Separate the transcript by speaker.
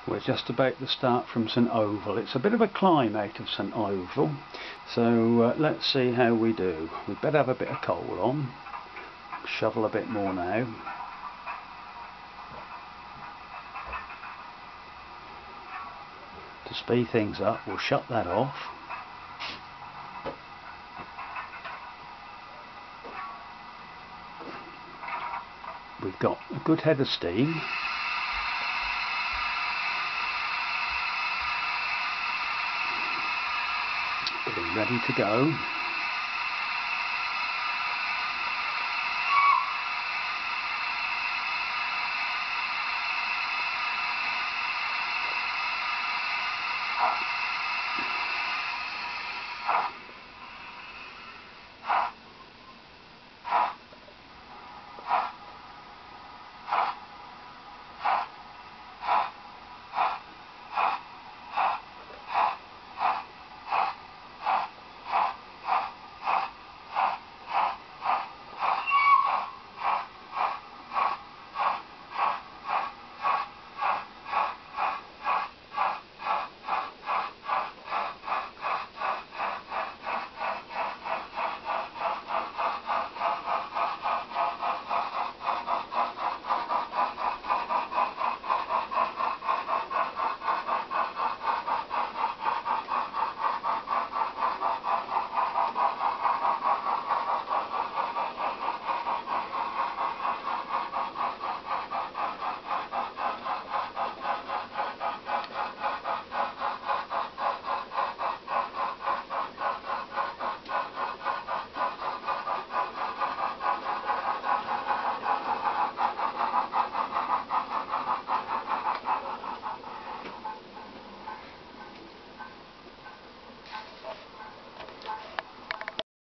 Speaker 1: We're just about to start from St Oval. It's a bit of a climb out of St Oval, so let's see how we do. We'd better have a bit of coal on. Shovel a bit more now. To speed things up, we'll shut that off. We've got a good head of steam. Getting ready to go.